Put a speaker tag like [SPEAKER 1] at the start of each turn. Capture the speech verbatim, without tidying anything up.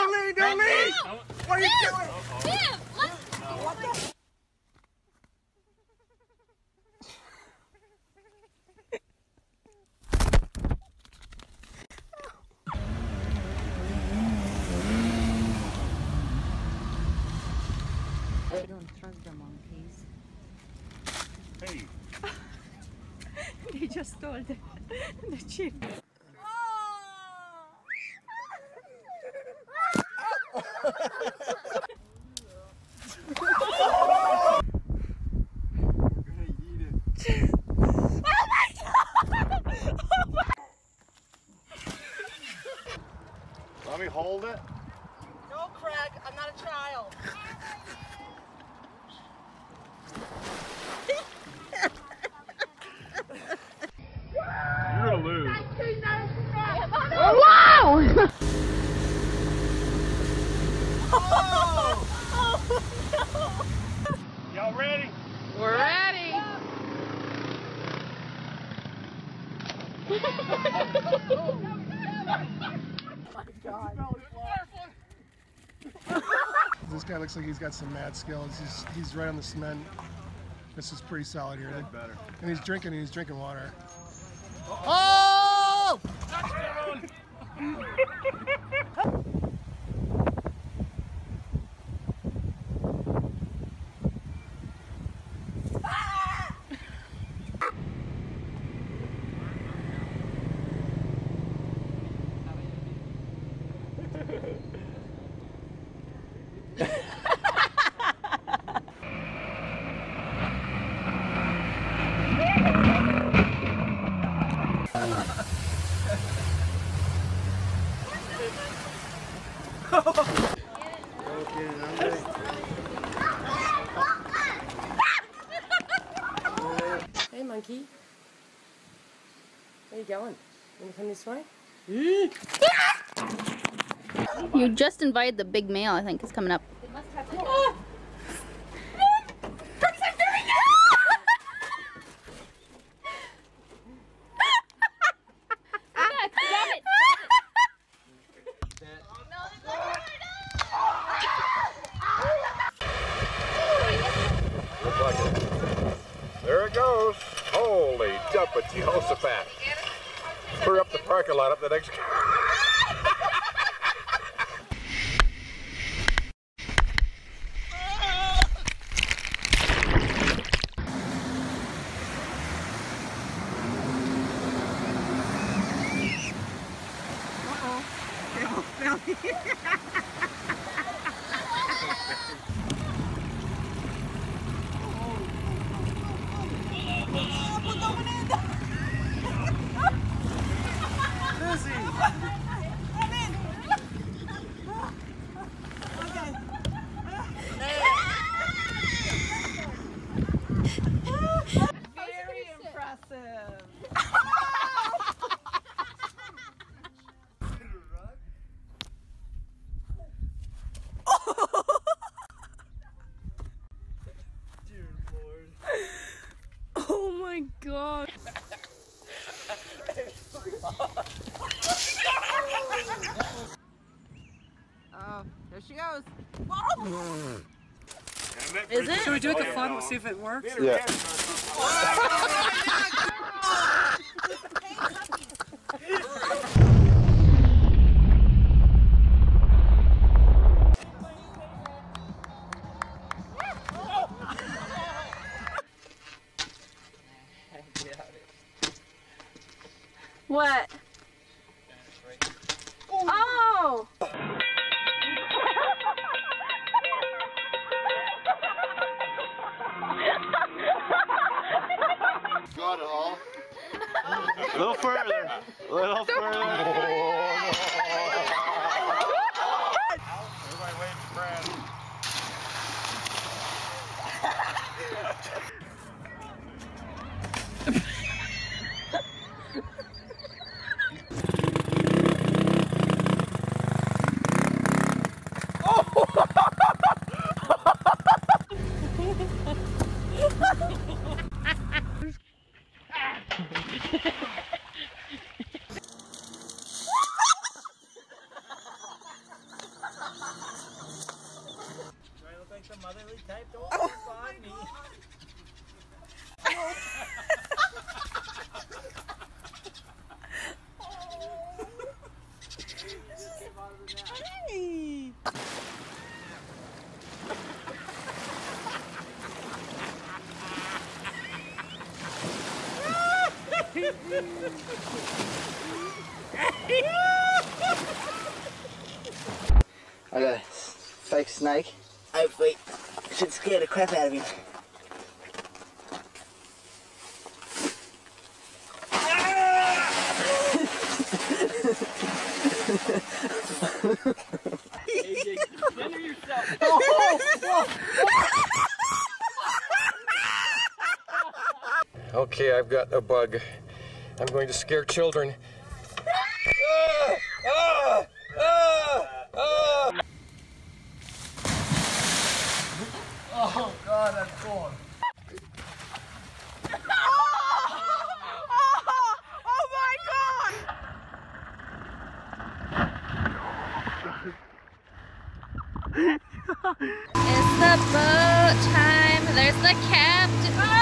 [SPEAKER 1] Don't leave, don't leave! What are you doing?
[SPEAKER 2] Sam, let's...
[SPEAKER 1] What the?
[SPEAKER 3] I don't trust the monkeys.
[SPEAKER 4] Hey.
[SPEAKER 3] They just stole the, the chip.
[SPEAKER 4] Let me hold it.
[SPEAKER 5] No, Craig, I'm not a child.
[SPEAKER 4] You're gonna lose.
[SPEAKER 2] Wow!
[SPEAKER 5] Oh! Oh, no!
[SPEAKER 4] Y'all ready?
[SPEAKER 2] We're ready.
[SPEAKER 1] This guy looks like he's got some mad skills. He's he's right on the cement. This is pretty solid here.
[SPEAKER 4] Better.
[SPEAKER 1] And he's drinking. He's drinking water. Oh!
[SPEAKER 4] Touchdown!
[SPEAKER 5] Hey, monkey. Where you going? Wanna come this way?
[SPEAKER 2] You just invited the big male, I think, is coming up.
[SPEAKER 4] There it goes. Holy Duppa Jehoshaphat. Hurry up the parking lot up the next car.
[SPEAKER 5] Very impressive.
[SPEAKER 3] Oh my god.
[SPEAKER 5] Oh, there she goes.
[SPEAKER 4] Is
[SPEAKER 5] it?
[SPEAKER 6] Should we do it the fun? We'll see if it works.
[SPEAKER 4] Yeah.
[SPEAKER 2] What? Oh!
[SPEAKER 4] Got it all. A little further. A little further. Everybody wave to Brad.
[SPEAKER 7] I got a fake snake. Hopefully, should scare the crap out of him.
[SPEAKER 4] Okay, I've got a bug. I'm going to scare children. Ah! Ah! Ah! Ah!
[SPEAKER 1] Oh God, that's cool.
[SPEAKER 2] It's the boat time. There's the captain.